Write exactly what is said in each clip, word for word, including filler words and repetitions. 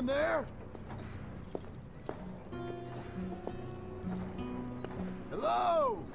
Anyone there? Hello?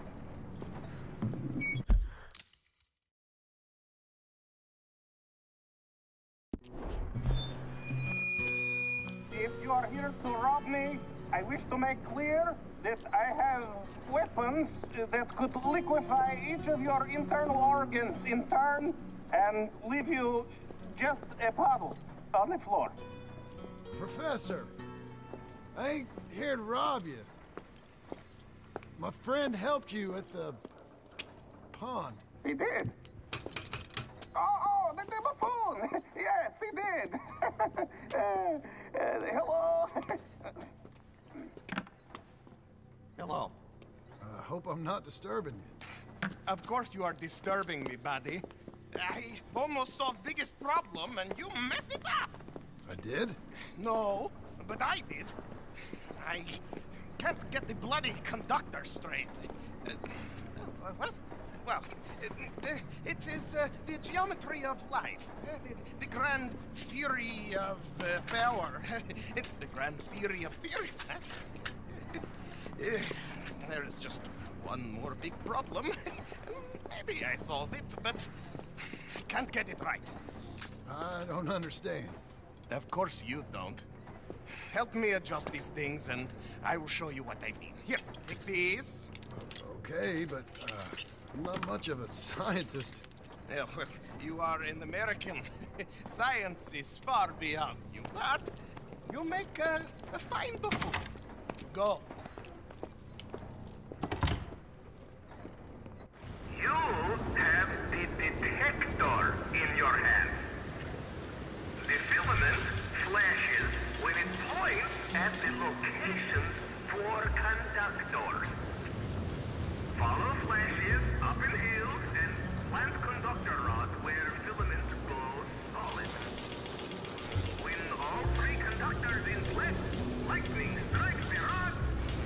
If you are here to rob me, I wish to make clear that I have weapons that could liquefy each of your internal organs in turn and leave you just a puddle on the floor. Professor, I ain't here to rob you. My friend helped you at the pond. He did. Oh, oh, the, the buffoon! Yes, he did. uh, uh, hello. Hello. I hope I'm not disturbing you. Of course you are disturbing me, buddy. I almost solved biggest problem and you mess it up. I did? No, but I did. I can't get the bloody conductor straight. Uh, what? Well, it, it is uh, the geometry of life, uh, the, the grand fury of uh, power. It's the grand theory of theories, huh? uh, there is just one more big problem. Maybe I solve it, but I can't get it right. I don't understand. Of course you don't. Help me adjust these things and I will show you what I mean. Here, take these. Okay, but uh, I'm not much of a scientist. Yeah, well, you are an American. Science is far beyond you, but you make a, a fine buffoon. Go. You have the detector in your hand. The filament flashes when it points at the locations for conductors. Follow flashes up in hills and plant conductor rods where filament goes solid. When all three conductors in place, lightning strikes the rod,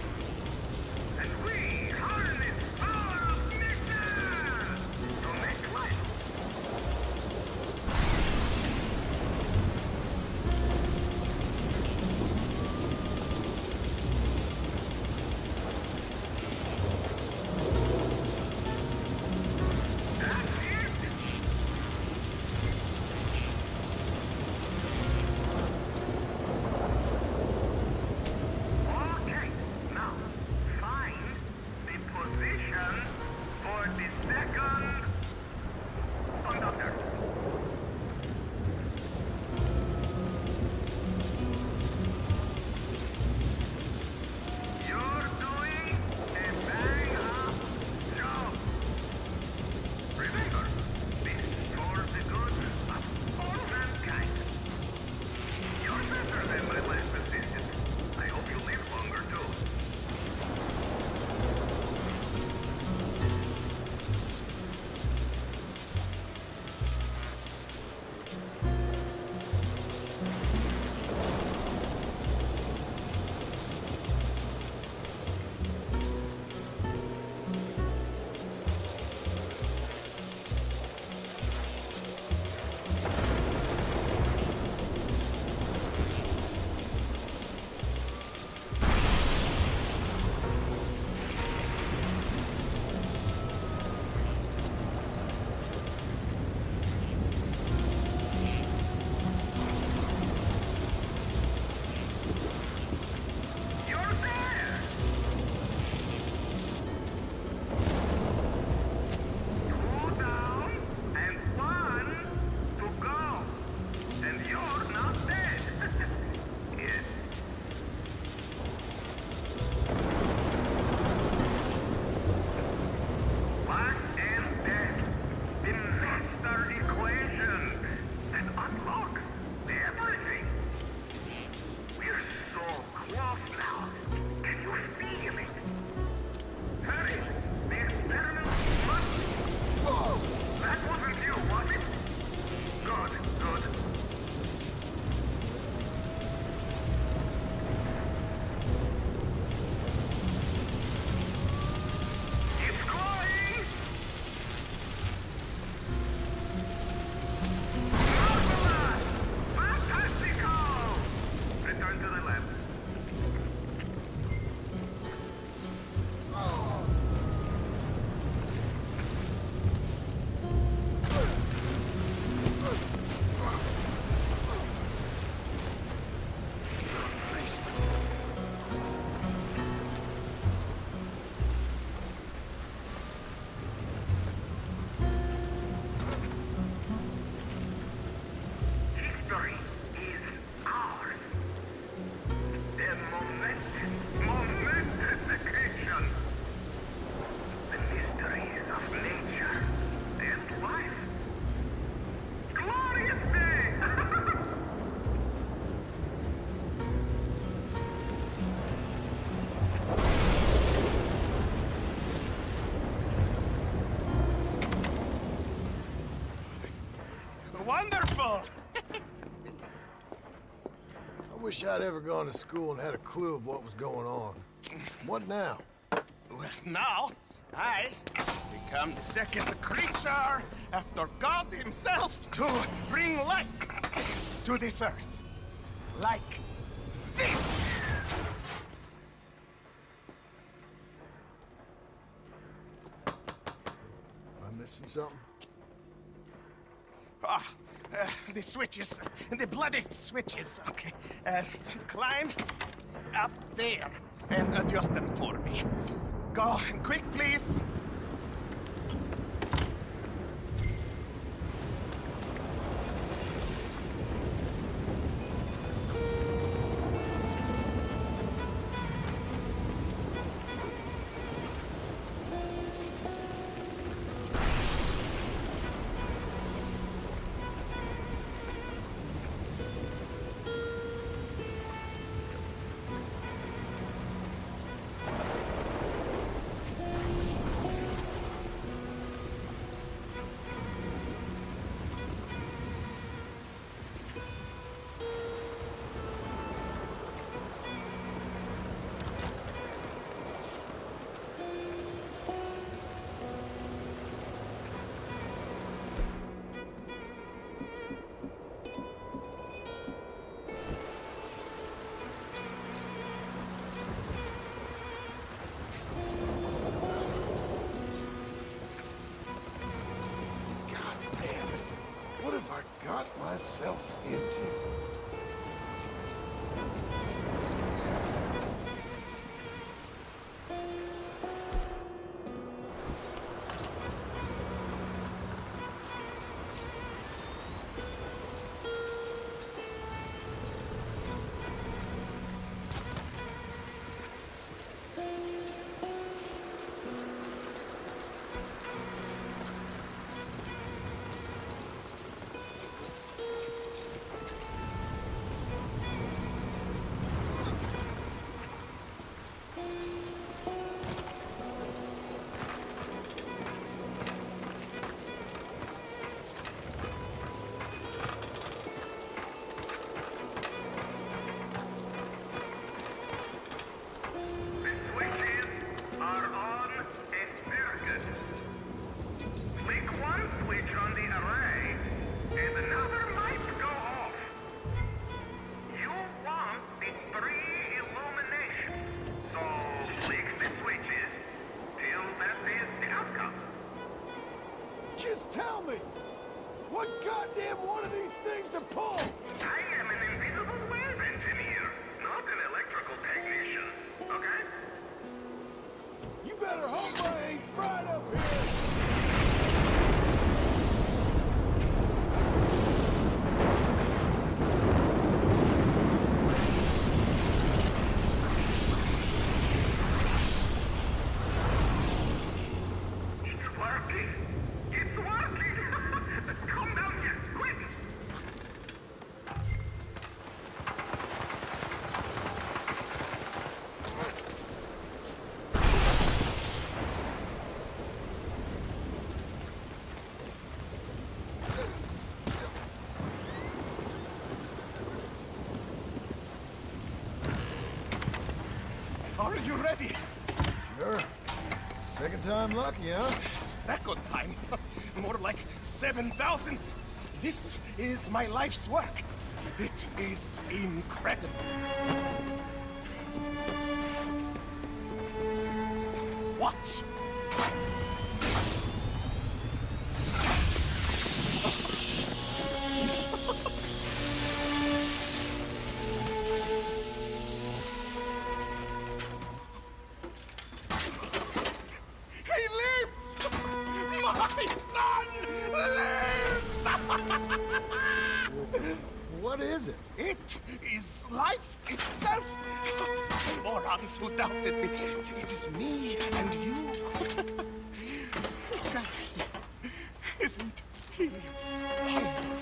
wonderful! I wish I'd ever gone to school and had a clue of what was going on. What now? Well, now, I become the second creature after God himself to bring life to this earth. Like this! Am I missing something? Ah, uh, the switches, the bloody switches. Okay, uh, climb up there and adjust them for me. Go quick, please. What have I got myself into? Just tell me, what goddamn one of these things to pull? I am an invisible wave engineer, not an electrical technician, okay? You better hope I ain't fried up here. It's working. It's working. Come down here, quick. Are you ready? Sure. Second time lucky, huh? Second time? More like seven thousandth. This is my life's work. It is incredible. Watch. He lives! My son lives! What is it? It is life itself! Morons who doubted me. It is me and you. Look at him. Isn't he wonderful?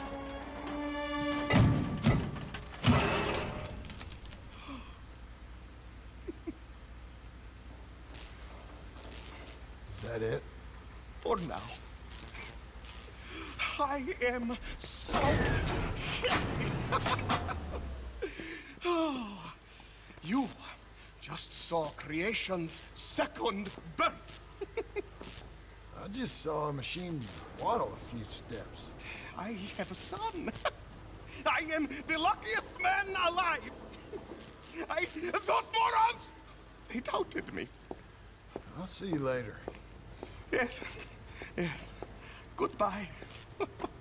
Is that it? For now. I am so happy. Oh, you just saw creation's second birth. I just saw a machine waddle a few steps. I have a son. I am the luckiest man alive. I, those morons, they doubted me. I'll see you later. Yes, yes. Goodbye.